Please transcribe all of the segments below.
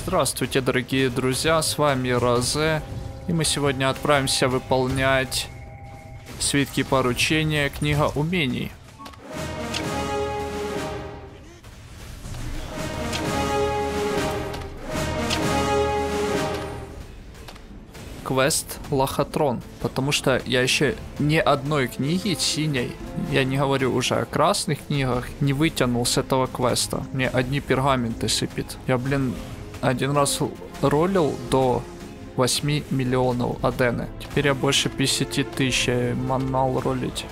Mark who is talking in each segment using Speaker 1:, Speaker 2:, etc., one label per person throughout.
Speaker 1: Здравствуйте, дорогие друзья, с вами Розе, и мы сегодня отправимся выполнять свитки поручения, книга умений. Квест Лохотрон, потому что я еще ни одной книги синей, я не говорю уже о красных книгах, не вытянул с этого квеста. Мне одни пергаменты сыпет. Я, один раз ролил до 8 миллионов адены. Теперь я больше 50 тысяч манал ролить.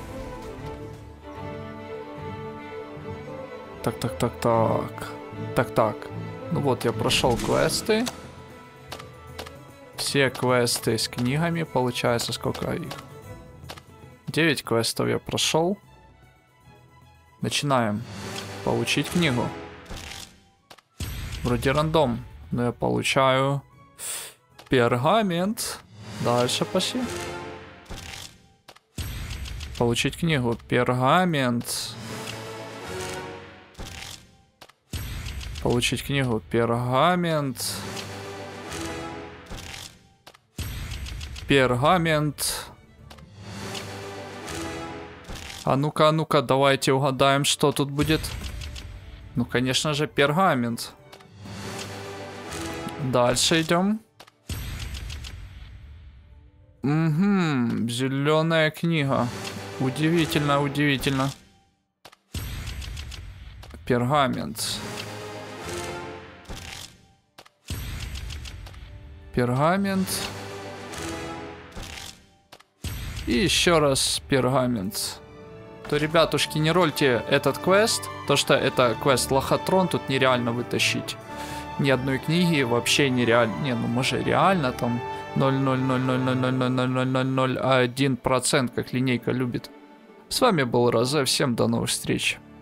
Speaker 1: Так. Ну вот, я прошел квесты. Все квесты с книгами, получается, сколько их? 9 квестов я прошел. Начинаем. Получить книгу. Вроде рандом, но я получаю пергамент. Дальше пошли. Получить книгу. Пергамент. Получить книгу. Пергамент. Пергамент. А ну-ка, давайте угадаем, что тут будет. Ну, конечно же, пергамент. Дальше идем. Угу, зеленая книга. Удивительно. Пергамент. Пергамент. И еще раз пергамент. То, ребятушки, не рольте этот квест, то что это квест Лохотрон, тут нереально вытащить ни одной книги, вообще нереально. Не, ну может реально там 0,000000001%, как линейка любит. С вами был Розе, всем до новых встреч.